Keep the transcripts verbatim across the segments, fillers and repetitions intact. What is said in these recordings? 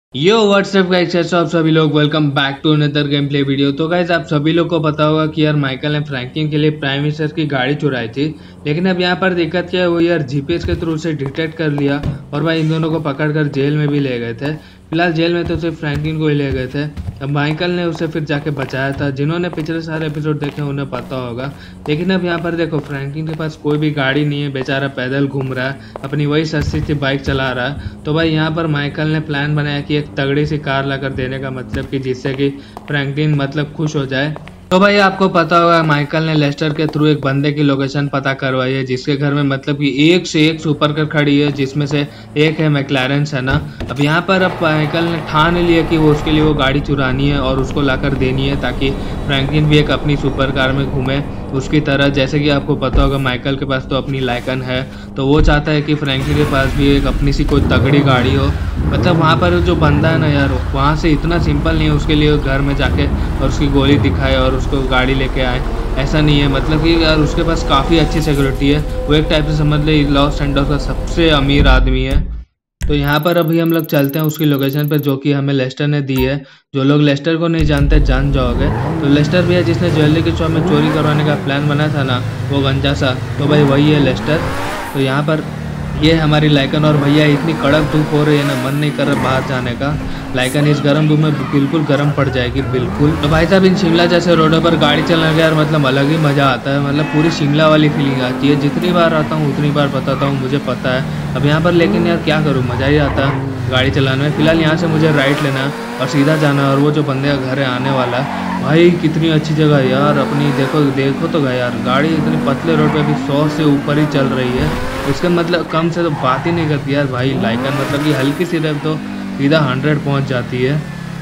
यो WhatsApp guys, कैसे हो आप सभी लोग। Welcome back to another game play video. तो गाइस आप सभी लोग को पता होगा कि यार माइकल ने फ्रैंकलिन के लिए प्राइम मिनिस्टर की गाड़ी चुराई थी, लेकिन अब यहाँ पर दिक्कत क्या है, वो यार जीपीएस के थ्रू उसे डिटेक्ट कर लिया और भाई इन दोनों को पकड़कर जेल में भी ले गए थे। फिलहाल जेल में तो सिर्फ फ्रैंकलिन को ही ले गए थे। अब माइकल ने उसे फिर जाके बचाया था। जिन्होंने पिछले सारे एपिसोड देखे उन्हें पता होगा। लेकिन अब यहाँ पर देखो, फ्रैंकलिन के पास कोई भी गाड़ी नहीं है, बेचारा पैदल घूम रहा है, अपनी वही सस्ती सी बाइक चला रहा है। तो भाई यहाँ पर माइकल ने प्लान बनाया कि एक तगड़ी सी कार लाकर देने का, मतलब कि जिससे कि फ्रैंकलिन मतलब खुश हो जाए। तो भाई आपको पता होगा माइकल ने लेस्टर के थ्रू एक बंदे की लोकेशन पता करवाई है, जिसके घर में मतलब कि एक से एक सुपर कार खड़ी है, जिसमें से एक है मैक्लारेन है ना। अब यहाँ पर अब माइकल ने ठान लिया कि वो उसके लिए वो गाड़ी चुरानी है और उसको लाकर देनी है, ताकि फ्रैंकलिन भी एक अपनी सुपर कार में घूमे उसकी तरह। जैसे कि आपको पता होगा माइकल के पास तो अपनी लाइकन है, तो वो चाहता है कि फ्रैंकलिन के पास भी एक अपनी सी कोई तगड़ी गाड़ी हो। मतलब वहाँ पर जो बंदा है ना यार, वहाँ से इतना सिंपल नहीं है उसके लिए घर में जाके और उसकी गोली दिखाए और उसको गाड़ी लेके आए, ऐसा नहीं है। मतलब कि यार उसके पास काफ़ी अच्छी सिक्योरिटी है। वो एक टाइप से समझ ले लॉस एंजल्स का सबसे अमीर आदमी है। तो यहाँ पर अभी हम लोग चलते हैं उसकी लोकेशन पर, जो कि हमें लेस्टर ने दी है। जो लोग लेस्टर को नहीं जानते जान जाओगे। तो लेस्टर भैया जिसने ज्वेलरी की शॉप में चोरी करवाने का प्लान बनाया था ना, वो गंजा सा, तो भाई वही है लेस्टर। तो यहाँ पर ये हमारी लाइकन, और भैया इतनी कड़क धूप हो रही है ना, मन नहीं कर रहा बाहर जाने का। लाइकन इस गर्म धूप में बिल्कुल गर्म पड़ जाएगी बिल्कुल। तो भाई साहब इन शिमला जैसे रोडों पर गाड़ी चलाने का यार मतलब अलग ही मज़ा आता है। मतलब पूरी शिमला वाली फीलिंग आती है। जितनी बार आता हूँ उतनी बार बताता हूँ, मुझे पता है। अब यहाँ पर लेकिन यार क्या करूँ, मज़ा ही आता है गाड़ी चलाने में। फिलहाल यहाँ से मुझे राइट लेना है और सीधा जाना है, और वो जो बंदे का घर है आने वाला है। भाई कितनी अच्छी जगह है यार अपनी, देखो देखो तो गया यार, गाड़ी इतनी पतले रोड पे भी सौ से ऊपर ही चल रही है। इसका मतलब कम से तो बात ही नहीं करती यार भाई लाइकन, मतलब कि हल्की सी रेव तो सीधा हंड्रेड पहुंच जाती है।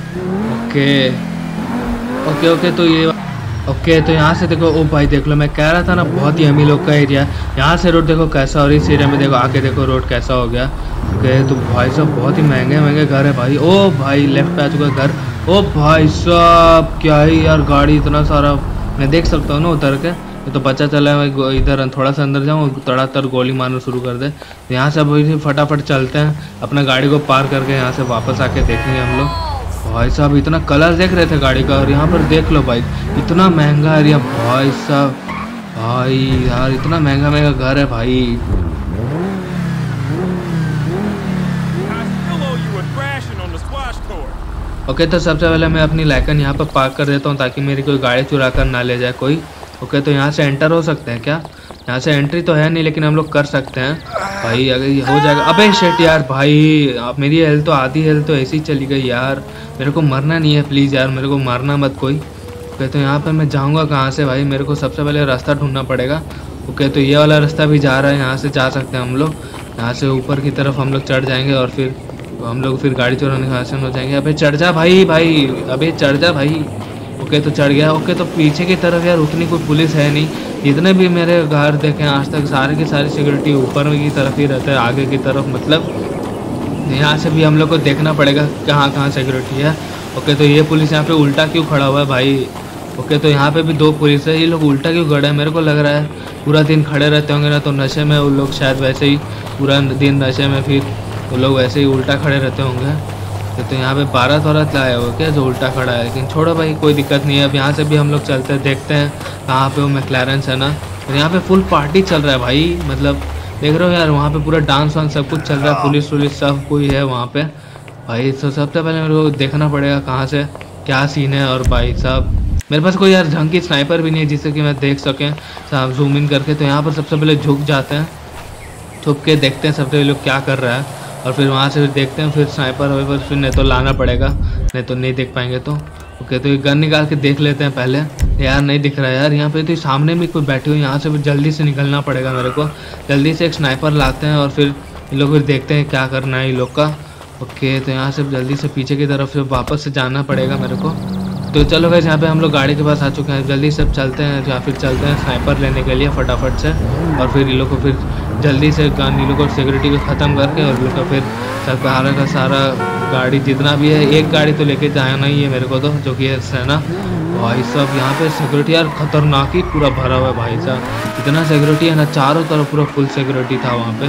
ओके ओके ओके तो ये ओके तो यहाँ से देखो, ओ भाई देख लो, मैं कह रहा था ना बहुत ही अमीर लोग का एरिया। यहाँ से रोड देखो कैसा, और इस एरिया में देखो आगे देखो रोड कैसा हो गया। ओके तो भाई साहब बहुत ही महंगे महंगे घर है भाई। ओ भाई लेफ्ट पे आ चुका है घर। ओ भाई साहब क्या ही यार, गाड़ी इतना सारा मैं देख सकता हूँ ना उतर के। तो पता चला है मैं इधर थोड़ा सा अंदर जाऊँ, तड़ातड़ गोली मारना शुरू कर दे। तो यहाँ से अभी फटाफट चलते हैं, अपना गाड़ी को पार करके यहाँ से वापस आके देखेंगे हम लोग। भाई साहब इतना कलर देख रहे थे गाड़ी का, और यहाँ पर देख लो भाई इतना महंगा एरिया भाई साहब। भाई यार इतना महंगा महंगा घर है भाई। ओके तो सबसे पहले मैं अपनी लाइकन यहाँ पर पार्क कर देता हूँ, ताकि मेरी कोई गाड़ी चुरा कर ना ले जाए कोई। ओके तो यहाँ से एंटर हो सकते हैं क्या? यहाँ से एंट्री तो है नहीं, लेकिन हम लोग कर सकते हैं भाई, अगर ये हो जाएगा। अबे शिट यार भाई, अब मेरी हेल्थ तो आधी हेल्थ तो ऐसी ही चली गई यार। मेरे को मरना नहीं है प्लीज़ यार, मेरे को मारना मत कोई। ओके तो यहाँ पर मैं जाऊँगा कहाँ से भाई? मेरे को सबसे पहले रास्ता ढूंढना पड़ेगा। ओके तो ये वाला रास्ता भी जा रहा है, यहाँ से जा सकते हैं हम लोग। यहाँ से ऊपर की तरफ हम लोग चढ़ जाएंगे और फिर हम लोग फिर गाड़ी चुराने का आसान हो जाएंगे। अबे चढ़ जा भाई भाई, अबे चढ़ जा भाई। ओके तो चढ़ गया। ओके तो पीछे की तरफ यार उतनी कोई पुलिस है नहीं। जितने भी मेरे घर देखे आज तक सारे की सारी सिक्योरिटी ऊपर की तरफ ही रहता है, आगे की तरफ। मतलब यहाँ से भी हम लोग को देखना पड़ेगा कहाँ कहाँ सिक्योरिटी है। ओके तो ये पुलिस यहाँ पे उल्टा क्यों खड़ा हुआ है भाई? ओके तो यहाँ पे भी दो पुलिस है, ये लोग उल्टा क्यों खड़े हैं? मेरे को लग रहा है पूरा दिन खड़े रहते होंगे ना, तो नशे में वो लोग शायद वैसे ही पूरा दिन नशे में, फिर वो लोग वैसे ही उल्टा खड़े रहते होंगे। तो यहाँ पे बारह औरत लाया हो क्या जो उल्टा खड़ा है? लेकिन छोड़ो भाई कोई दिक्कत नहीं है। अब यहाँ से भी हम लोग चलते हैं, देखते हैं कहाँ पे वो मैक्लारेन है ना। और यहाँ पे फुल पार्टी चल रहा है भाई, मतलब देख रहे हो यार, वहाँ पे पूरा डांस वांस सब कुछ चल रहा है, पुलिस वुलिस सब कोई है वहाँ पे भाई। तो सबसे पहले मेरे को देखना पड़ेगा कहाँ से क्या सीन है। और भाई साहब मेरे पास कोई यार ढंग की स्नाइपर भी नहीं है जिससे कि मैं देख सकें साहब जूम इन करके। तो यहाँ पर सबसे पहले झुक जाते हैं, छुप के देखते हैं सबसे पहले लोग क्या कर रहा है, और फिर वहाँ से फिर देखते हैं, फिर स्नाइपर वाइपर फिर नहीं तो लाना पड़ेगा, नहीं तो नहीं देख पाएंगे तो। ओके तो ये गन निकाल के देख लेते हैं पहले। यार नहीं दिख रहा है यार, यहाँ पे तो सामने भी कोई बैठी हुई, यहाँ से भी जल्दी से निकलना पड़ेगा मेरे को। जल्दी से एक स्नाइपर लाते हैं और फिर ये लोग फिर देखते हैं क्या करना है ये लोग का। ओके तो यहाँ से जल्दी से पीछे की तरफ से वापस से जाना पड़ेगा मेरे को। तो चलो गाइस यहाँ पे हम लोग गाड़ी के पास आ चुके हैं, जल्दी से चलते हैं या फिर चलते हैं स्नाइपर लेने के लिए फटाफट से। और फिर ये लोग को फिर जल्दी से गाड़ी लोग को सिक्योरिटी को ख़त्म करके और लोग का फिर सरकार का सारा गाड़ी जितना भी है, एक गाड़ी तो लेके जाना ही है मेरे को तो, जो कि है ना भाई साहब। यहाँ पे सिक्योरिटी यार खतरनाक ही पूरा भरा हुआ है भाई साहब, इतना सिक्योरिटी है ना, चारों तरफ पूरा फुल सिक्योरिटी था वहाँ पे।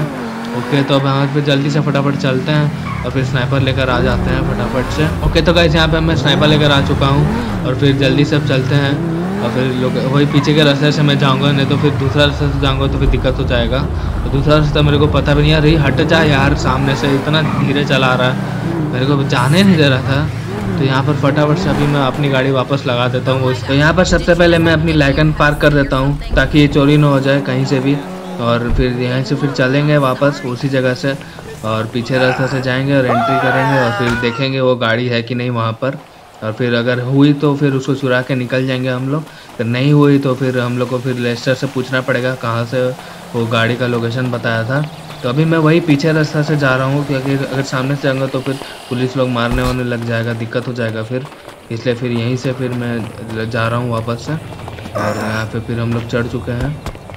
ओके तो अब यहाँ पे जल्दी से फटाफट चलते हैं और फिर स्नाइपर लेकर आ जाते हैं फटाफट से। ओके तो गाइस यहाँ पे मैं स्नाइपर लेकर आ चुका हूँ और फिर जल्दी से अब चलते हैं और फिर लोग वही पीछे के रास्ते से मैं जाऊँगा, नहीं तो फिर दूसरा रास्ते से जाऊँगा तो फिर दिक्कत हो जाएगा। तो दूसरा रास्ता मेरे को पता भी नहीं यार, हट जा यार, सामने से इतना धीरे चला रहा है, मेरे को जाने नहीं दे रहा था। तो यहाँ पर फटाफट से अभी मैं अपनी गाड़ी वापस लगा देता हूँ। तो यहाँ पर सबसे पहले मैं अपनी लाइकन पार्क कर देता हूँ ताकि ये चोरी ना हो जाए कहीं से भी, और फिर यहाँ से फिर चलेंगे वापस उसी जगह से और पीछे रास्ते से जाएंगे और एंट्री करेंगे और फिर देखेंगे वो गाड़ी है कि नहीं वहाँ पर, और फिर अगर हुई तो फिर उसको चुरा के निकल जाएंगे हम लोग, फिर नहीं हुई तो फिर हम लोग को फिर लेस्टर से पूछना पड़ेगा कहाँ से वो गाड़ी का लोकेशन बताया था। तो अभी मैं वही पीछे रास्ता से जा रहा हूँ क्योंकि अगर सामने से जाऊँगा तो फिर पुलिस लोग मारने वाने लग जाएगा, दिक्कत हो जाएगा फिर, इसलिए फिर यहीं से फिर मैं जा रहा हूँ वापस से। और यहाँ पे फिर हम लोग चढ़ चुके हैं।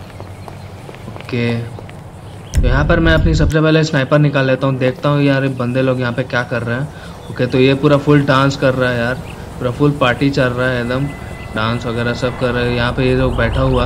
ओके तो यहाँ पर मैं अपनी सबसे पहले स्नाइपर निकाल लेता हूँ, देखता हूँ यार बंदे लोग यहाँ पे क्या कर रहे हैं। ओके तो ये पूरा फुल डांस कर रहा है यार, पूरा फुल पार्टी चल रहा है एकदम, डांस वगैरह सब कर रहे हैं। यहाँ पे ये लोग बैठा हुआ।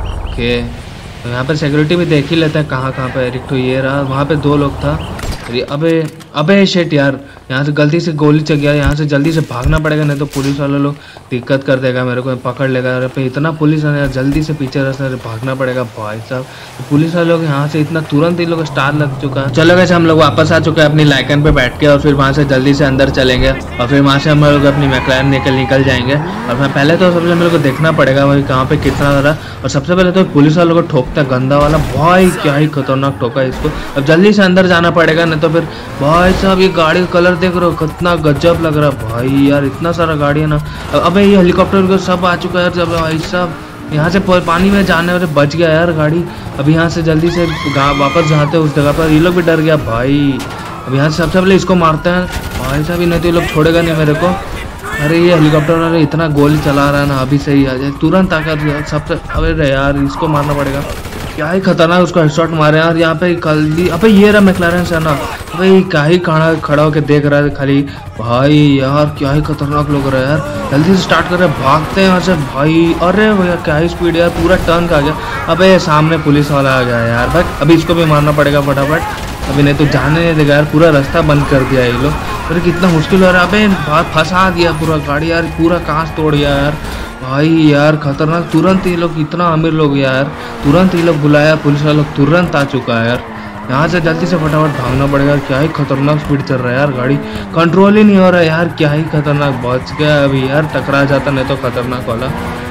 ओके तो यहाँ पर सिक्योरिटी भी देख ही लेते हैं कहाँ कहाँ पे, एक तो ये रहा, वहाँ पे दो लोग था। अबे अबे शेट यार, यहाँ से गलती से गोली चल गया, यहाँ से जल्दी से भागना पड़ेगा नहीं तो पुलिस वाले लोग दिक्कत कर देगा, मेरे को पकड़ लेगा। अरे पे इतना पुलिस है यार, जल्दी से पीछे रास्ते से भागना पड़ेगा भाई साहब। तो पुलिस वाले लोग यहाँ से इतना तुरंत इन लोग स्टार लग चुका है। चलो वैसे हम लोग वापस आ चुके हैं अपनी लाइकन पे बैठ के और फिर वहाँ से जल्दी से अंदर चलेंगे और फिर वहाँ से हम लोग अपनी मैकलैरन निकल निकल जाएंगे। और मैं पहले तो सबसे मेरे को देखना पड़ेगा भाई कहाँ पे कितना ज़रा, और सबसे पहले तो पुलिस वालों को ठोकता गंदा वाला, भाई क्या ही खतरनाक ठोका इसको। अब जल्दी से अंदर जाना पड़ेगा नहीं तो फिर भाई साहब ये गाड़ी का कलर देख रहे हो कितना गजब लग रहा है भाई यार, इतना सारा गाड़ी है ना। अबे ये हेलीकॉप्टर को सब आ चुका है यार, जब भाई साहब यहाँ से पानी में जाने वाले बच गया यार गाड़ी। अब यहाँ से जल्दी से वापस जाते हैं उस जगह पर, ये लोग भी डर गया भाई। अब यहाँ से सबसे पहले इसको मारते हैं भाई साहब, नहीं तो ये लोग छोड़ेगा नहीं मेरे को। अरे ये हेलीकॉप्टर वाला इतना गोली चला रहा है ना, अभी सही आ जाए तुरंत आकर सबसे। अरे यार इसको मारना पड़ेगा, क्या ही खतरनाक उसका हेडशॉट मारे यार। यहाँ पे जल्दी, अबे ये रहा मैकलैरन से ना भाई, क्या ही खड़ा खड़ा होके देख रहा है खाली भाई यार, क्या ही खतरनाक लग रहा है यार। जल्दी से स्टार्ट कर रहे हैं, भागते हैं यहाँ से भाई। अरे भैया क्या ही स्पीड यार, पूरा टर्न का आ गया। अबे सामने पुलिस वाला आ गया यार भाई, अभी इसको भी मारना पड़ेगा फटाफट, अभी नहीं तो जाने नहीं देगा यार, पूरा रास्ता बंद कर दिया ये लोग। अरे कितना मुश्किल हो रहा है, अबे फंसा दिया पूरा गाड़ी यार, पूरा कांच तोड़ गया यार भाई यार, खतरनाक। तुरंत ये लोग इतना अमीर लोग यार, तुरंत ये लोग बुलाया पुलिस वाला लोग, तुरंत आ चुका है यार। यहाँ से जल्दी से फटाफट भागना पड़ेगा, क्या ही खतरनाक स्पीड चल रहा है यार, गाड़ी कंट्रोल ही नहीं हो रहा है यार, क्या ही खतरनाक। बच गया अभी यार, टकरा जाता नहीं तो खतरनाक वाला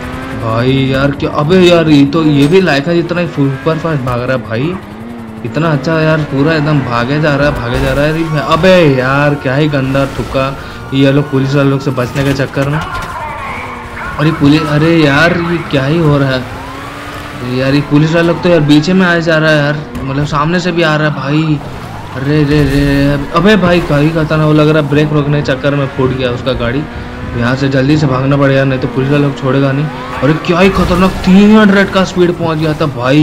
भाई यार। क्या अबे यार ये तो ये भी लाइका जितना ही सुपर फास्ट भाग रहा है भाई, इतना अच्छा यार, पूरा एकदम भागे जा रहा है भागे जा रहा है। अबे यार क्या ही गंदा ठुका ये लोग पुलिस वाले लोग से बचने के चक्कर में। अरे पुलिस, अरे यार ये क्या ही हो रहा है यार, ये पुलिस वाले लोग तो यार बीच में आ जा रहा है यार, मतलब सामने से भी आ रहा है भाई। अरे रे रे अबे भाई क्या ही खतरनाक, वो लग रहा है ब्रेक रोकने के चक्कर में फूट गया उसका गाड़ी। यहाँ से जल्दी से भागना पड़ेगा नहीं तो पुलिस वाले लोग छोड़ेगा नहीं। अरे क्या ही खतरनाक तीन हंड्रेड का स्पीड पहुँच गया था भाई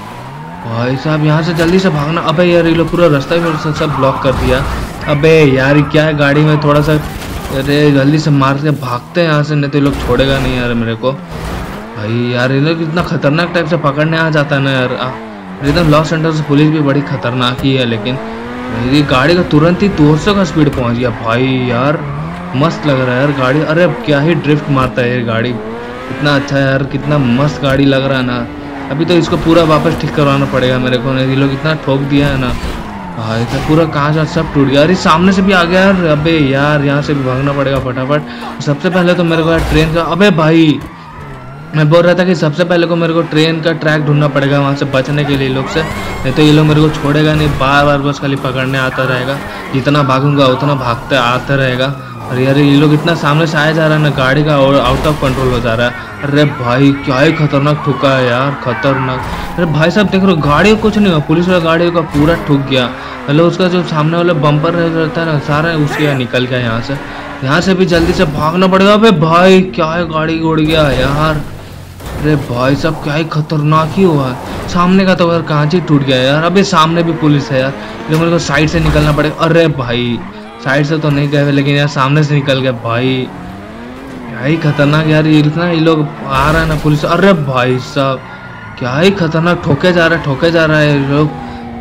भाई साहब। यहाँ से जल्दी से भागना, अबे यार ये लोग पूरा रास्ता में सब ब्लॉक कर दिया। अबे यार क्या है, गाड़ी में थोड़ा सा, अरे जल्दी से मार के भागते हैं यहाँ से नहीं तो ये लोग छोड़ेगा नहीं यार मेरे को भाई यार। ये लोग इतना खतरनाक टाइप से पकड़ने आ जाता है ना यार, एकदम लॉस एंजल्स पुलिस भी बड़ी खतरनाक ही है, लेकिन ये गाड़ी का तुरंत ही दो सौ का स्पीड पहुँच गया भाई यार, मस्त लग रहा है यार गाड़ी। अरे क्या ही ड्रिफ्ट मारता है ये गाड़ी, इतना अच्छा यार, कितना मस्त गाड़ी लग रहा है ना। अभी तो इसको पूरा वापस ठीक करवाना पड़ेगा मेरे को, ये लोग इतना ठोक दिया है ना भाई, तो पूरा कांच सब टूट गया। अरे सामने से भी आ गया यार, अबे यार यहाँ से भी भागना पड़ेगा फटाफट। सबसे पहले तो मेरे को यार ट्रेन का, अबे भाई मैं बोल रहा था कि सबसे पहले को मेरे को ट्रेन का ट्रैक ढूंढना पड़ेगा वहाँ से बचने के लिए लोग से, नहीं तो ये लोग मेरे को छोड़ेगा नहीं, बार बार बस खाली पकड़ने आता रहेगा, जितना भागूंगा उतना भागते आता रहेगा। अरे यार ये लोग इतना सामने से आया जा रहा है ना, गाड़ी का आउट ऑफ कंट्रोल हो जा रहा है। अरे भाई क्या ही खतरनाक ठुका है यार, खतरनाक। अरे भाई साहब देख रहे हो गाड़ी कुछ नहीं हुआ, पुलिस वाला गाड़ी का पूरा ठुक गया, मतलब उसका जो सामने वाला बम्पर रहता है ना सारा उसके निकल गया यहाँ से। यहाँ से भी जल्दी से भागना पड़ेगा। अबे भाई क्या है, गाड़ी उड़ गया यार। अरे भाई साहब क्या ही खतरनाक ही हुआ है, सामने का तो यार कांच ही टूट गया यार। अबे सामने भी पुलिस है यार, लेकिन मेरे को साइड से निकलना पड़ेगा। अरे भाई साइड से तो नहीं गए लेकिन यार सामने से निकल गया भाई, क्या ही खतरनाक यार, ये इतना ये लोग आ रहा है ना पुलिस। अरे भाई साहब क्या ही खतरनाक ठोके जा रहा है ठोके जा रहा है ये लोग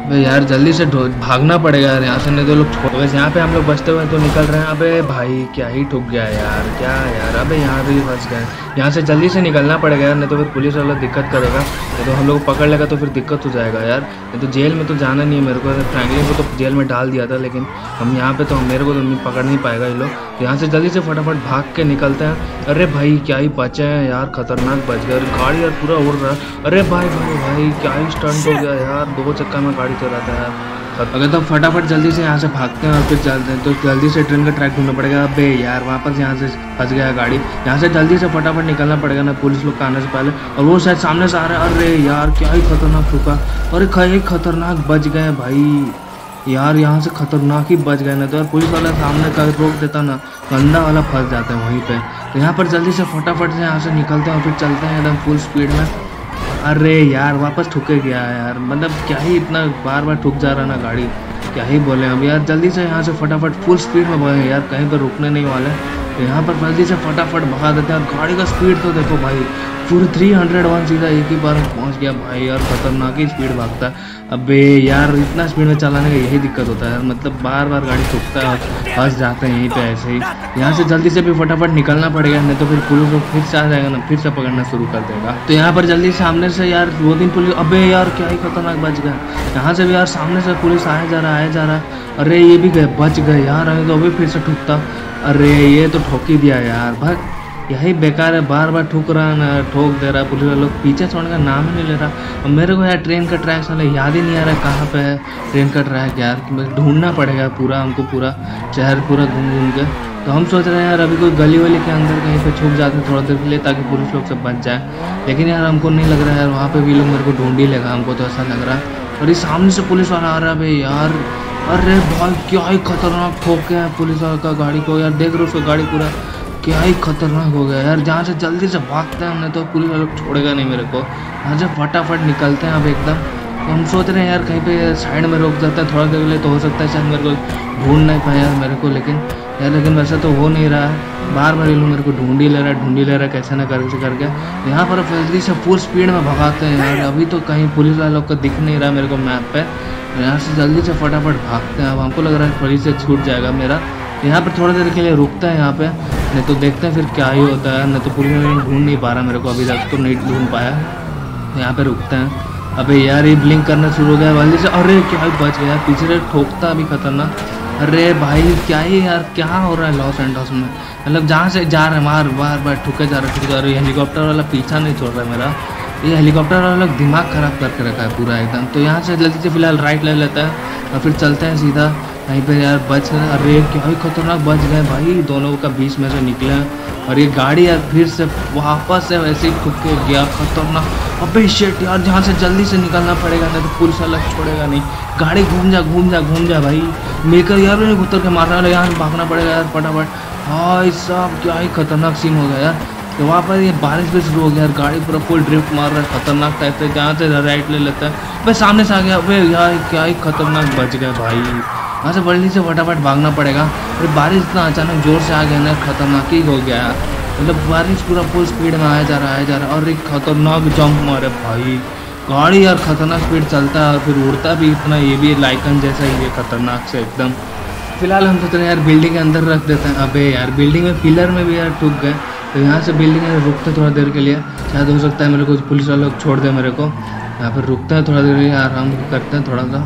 अबे यार जल्दी से भागना पड़ेगा यार यहाँ से, नहीं तो लोग छोड़। वैसे यहाँ पे हम लोग बचते हुए तो निकल रहे हैं। अबे भाई क्या ही ठुक गया यार, क्या यार। अबे यहाँ भी फंस गए। यहाँ से जल्दी से निकलना पड़ेगा यार, नहीं तो फिर पुलिस वाला दिक्कत करेगा, नहीं तो हम लोग को पकड़ लेगा तो फिर दिक्कत हो जाएगा यार। नहीं तो जेल में तो जाना नहीं है मेरे को। फ्रैंकलिन को तो जेल में डाल दिया था, लेकिन हम यहाँ पे तो मेरे को तो पकड़ नहीं पाएगा ये लोग। यहाँ से जल्दी से फटाफट भाग के निकलते हैं। अरे भाई क्या ही बचे हैं यार, खतरनाक बच गए। गाड़ी यार पूरा उड़ रहा है। अरे भाई भाई भाई क्या ही स्टंट हो गया यार, दो चक्का में गाड़ी चलाता है यार। अगर तो फटाफट जल्दी से यहाँ से भागते हैं और फिर चलते हैं, तो जल्दी से ट्रेन का ट्रैक ढूंढना पड़ेगा। अबे यार वापस यहाँ से फंस गया गाड़ी। यहाँ से जल्दी से फटाफट निकलना पड़ेगा ना पुलिस लोग का आने से पहले। और वो शायद सामने से आ रहा है। अरे यार क्या ही खतरनाक ठुका। अरे क्या खतरनाक बच गए भाई यार, यहाँ से खतरनाक ही बच गए ना। तो यार पुलिस वाला सामने का रोक देता ना, गंदा वाला फंस जाता है वहीं पे। तो यहाँ पर जल्दी से फटाफट से यहाँ से निकलते हैं और फिर चलते हैं एकदम फुल स्पीड में। अरे यार वापस ठुके गया यार, मतलब क्या ही इतना बार बार ठुक जा रहा ना गाड़ी, क्या ही बोले अब यार। जल्दी से यहाँ से फटाफट फुल स्पीड में भागे यार, कहीं पर रुकने नहीं वाले। तो यहाँ पर जल्दी से फटाफट भगा देते हैं। गाड़ी का स्पीड तो देखो भाई, पूरे थ्री हंड्रेड वन सीधा एक ही बार पहुँच गया भाई यार, खतरनाक ही स्पीड भागता है। अबे यार इतना स्पीड में चलाने का यही दिक्कत होता है यार, मतलब बार बार गाड़ी ठुकता है और फंस जाते हैं यहीं पे ऐसे ही। यहाँ से जल्दी से भी फटाफट निकलना पड़ेगा, नहीं तो फिर पुलिस लोग फिर से आ जाएगा ना, फिर से पकड़ना शुरू कर देगा। तो यहाँ पर जल्दी सामने से यार दो दिन पुलिस, अबे यार क्या ही खतरनाक बच गया। यहाँ से भी यार सामने से पुलिस आया जा रहा आया जा रहा है। अरे ये भी गए, बच गए यार, अरे तो अभी फिर से ठुकता। अरे ये तो ठोक ही दिया यार, भाग यही बेकार है, बार बार ठुक रहा ना, ठोक दे रहा। पुलिस वाले लोग पीछे छोड़ने का नाम ही नहीं ले रहा। और मेरे को यार ट्रेन का ट्रैक साला याद ही नहीं आ रहा है कहाँ पे है ट्रेन का ट्रैक यार, ढूंढना पड़ेगा पूरा हमको, पूरा शहर पूरा घूम घूम के। तो हम सोच रहे हैं यार अभी कोई गली वली के अंदर कहीं पे छुप जाते हैं थोड़ा देर के लिए, ताकि पुलिस लोग से बच जाए। लेकिन यार हमको नहीं लग रहा है यार वहाँ पे भी लोग मेरे को ढूंढ ही लेगा, हमको तो ऐसा लग रहा है। और ये सामने से पुलिस वाला आ रहा है भाई यार। अरे भाई क्या ही खतरनाक ठोक गया है पुलिस वाला का गाड़ी को यार, देख रहे हो उसका गाड़ी पूरा क्या ही खतरनाक हो गया यार। जहाँ से जल्दी से भागते हैं, नहीं तो पुलिस वाला छोड़ेगा नहीं मेरे को। यहाँ से फटाफट निकलते हैं अब एकदम। तो हम सोच रहे हैं यार कहीं पे साइड में रोक जाता है थोड़ा देर के लिए, तो हो सकता है शायद मेरे को ढूंढ नहीं पाया यार मेरे को, लेकिन यार लेकिन वैसा तो हो नहीं रहा है। बार बार ये लोग मेरे को ढूंढ ही ले रहा है ढूंढ ही ले रहा है कैसे ना करके करके। यहाँ पर जल्दी से फुल स्पीड में भगाते हैं यार। अभी तो कहीं पुलिस वाले लोग को दिख नहीं रहा मेरे को मैप पे। यहाँ से जल्दी से फटाफट भागते हैं। अब हमको लग रहा है पुलिस से छूट जाएगा मेरा। यहाँ पर थोड़ा देर के लिए रुकते हैं यहाँ पे, नहीं तो देखते हैं फिर क्या ही होता है। नहीं तो पुलिस वाले ढूंढ नहीं पा रहा मेरे को, अभी तक तो नहीं ढूंढ पाया। तो यहाँ पे रुकते हैं। अबे यार ये ब्लिंक करना शुरू हो गया जल्दी से। अरे क्या ही बच गया, पीछे से ठोकता अभी खतरनाक। अरे भाई क्या ही यार क्या हो रहा है लॉस एंडोस में, मतलब जहाँ से जा रहे हैं बार बार बार ठुके जा रहे ठुके जा रहे। हेलीकॉप्टर वाला पीछा नहीं छोड़ रहा है मेरा, ये हेलीकॉप्टर वाला लोग दिमाग खराब करके रखा है पूरा एकदम। तो यहाँ से जल्दी से फिलहाल राइट ले लेता है और फिर चलते हैं सीधा कहीं पे यार बच। अरे क्या ही खतरनाक बच गए भाई, दोनों का बीच में से निकले और ये गाड़ी यार फिर से वापस से वैसे ही ठुक के गया खतरनाक। अबे शिट यार जहाँ से जल्दी से निकलना पड़ेगा, नहीं तो पुलिस वाला छोड़ेगा नहीं। गाड़ी घूम जा घूम जा घूम जा भाई, मेकर यार नहीं उतर के मारना वाला, यहाँ भागना पड़ेगा यार फटाफट। भाई साहब क्या ही खतरनाक सीन हो गया यार। तो वहाँ पर ये बारिश भी शुरू हो गया यार, गाड़ी पूरा फुल ड्रिफ्ट मार रहा है खतरनाक टाइप से। जहाँ से राइट ले लेता है भाई सामने से आ गया। भाई यार क्या ही खतरनाक बच गया भाई, वहाँ से जल्दी से फटाफट भागना पड़ेगा। फिर बारिश इतना अचानक जोर से आ गया ना, खतरनाक ही हो गया यार। मतलब बारिश पूरा फुल स्पीड में आया जा रहा आया जा रहा और एक खतरनाक जंप मारे भाई। गाड़ी यार खतरनाक स्पीड चलता है और फिर उड़ता भी इतना, ये भी लाइकन जैसा ही है खतरनाक से एकदम। फिलहाल हम सोच रहे हैं यार बिल्डिंग के अंदर रख देते हैं। अबे यार बिल्डिंग में पिलर में भी यार टूट गए, तो यहाँ से बिल्डिंग में रुकते थोड़ा देर के लिए, शायद हो सकता है मेरे को पुलिस वाले लोग छोड़ दे मेरे को। यहाँ पर रुकते हैं थोड़ा देर के लिए, आराम करते हैं थोड़ा सा।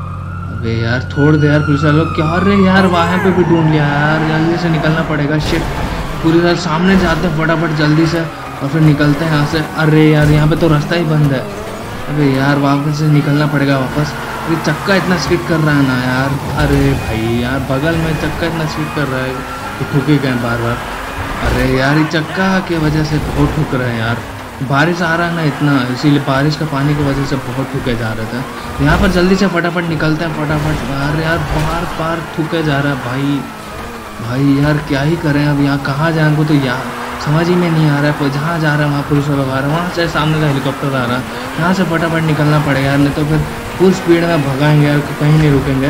अबे यार छोड़ दे यार पुलिस वाले लोग, क्या अरे यार वहाँ पे भी ढूंढ लिया यार, जल्दी से निकलना पड़ेगा। शिट पुलिस वाले सामने जाते हैं फटाफट जल्दी से और फिर निकलते हैं यहाँ से। अरे यार यहाँ पे तो रास्ता ही बंद है। अबे यार वापस से निकलना पड़ेगा वापस। ये चक्का इतना स्किड कर रहा है ना यार, अरे भाई यार बगल में चक्का इतना स्किड कर रहा है तो ठुके गए बार बार। अरे यार ये चक्का की वजह से बहुत ठुक रहे हैं यार, बारिश आ रहा है ना इतना, इसीलिए बारिश का पानी की वजह से बहुत ठुके जा रहे थे। यहाँ पर जल्दी से फटाफट निकलते हैं फटाफट बाहर। यार बार बार ठुके जा रहा है भाई। भाई यार क्या ही करें अब, यहाँ कहाँ जाए हमको तो यार समझ ही में नहीं आ रहा है। जहाँ जा रहा है वहाँ पुलिस वाला आ रहा है, वहाँ से सामने का हेलीकॉप्टर आ रहा है। यहाँ से फटाफट निकलना पड़ेगा यार, नहीं तो फिर फुल स्पीड में भगाएंगे यार, कहीं नहीं रुकेंगे।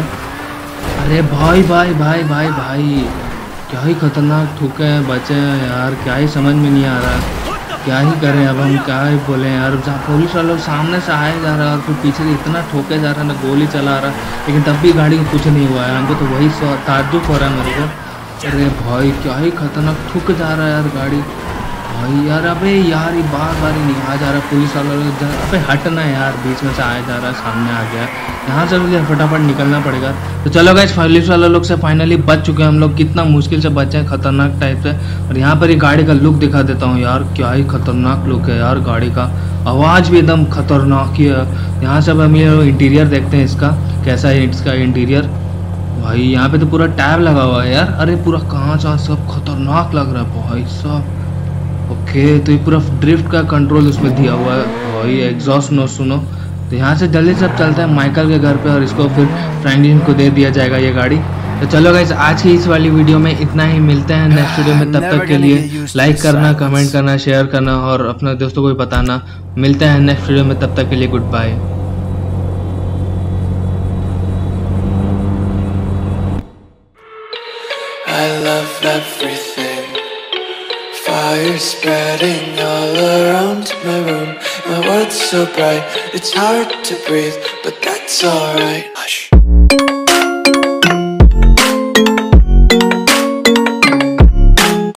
अरे भाई भाई भाई भाई भाई क्या ही खतरनाक ठुके हैं बचे हैं यार, क्या ही समझ में नहीं आ रहा है। क्या ही करें अब, हम क्या ही बोले यार। जहाँ पुलिस वाले लोग सामने से आए जा रहा है और फिर पीछे से इतना ठोके जा रहा है ना, गोली चला रहा है, लेकिन तब भी गाड़ी को कुछ नहीं हुआ है। हमको तो वही ताज्जुब हो रहा है मेरे को। अरे भाई क्या ही खतरनाक ठुक जा रहा है यार गाड़ी भाई यार। अबे यार ये बार बार ही नहीं आ जा रहा पुलिस वाला लोग। अबे हटना यार, बीच में से आया जा रहा है, सामने आ गया। यहाँ से मुझे फटाफट निकलना पड़ेगा। तो चलो गाइस, पुलिस वाला लोग से फाइनली बच चुके हैं हम लोग। कितना मुश्किल से बचे हैं, खतरनाक टाइप से। और यहाँ पर ही गाड़ी का लुक दिखा देता हूँ यार, क्या ही खतरनाक लुक है यार गाड़ी का। आवाज़ भी एकदम खतरनाक ही है। यहाँ से अब हम ये इंटीरियर देखते हैं इसका, कैसा है इसका इंटीरियर। भाई यहाँ पे तो पूरा टैब लगा हुआ है यार। अरे पूरा कांच वाँच सब खतरनाक लग रहा है भाई साहब। ओके, तो ये पूरा ड्रिफ्ट का कंट्रोल उसमें दिया हुआ है भाई। एग्जॉस्ट नो सुनो। तो यहाँ से जल्दी सब चलते हैं माइकल के घर पे और इसको फिर फ्रैंकलिन को दे दिया जाएगा ये गाड़ी। तो चलो गाइस, आज की इस वाली वीडियो में इतना ही। मिलते हैं नेक्स्ट वीडियो में, तब तक के लिए लाइक करना, कमेंट करना, शेयर करना और अपने दोस्तों को भी बताना। मिलते हैं नेक्स्ट वीडियो में, तब तक के लिए good bye. I love everything. Fire spreading all around my room. My world's so bright, it's hard to breathe, but that's alright. Hush.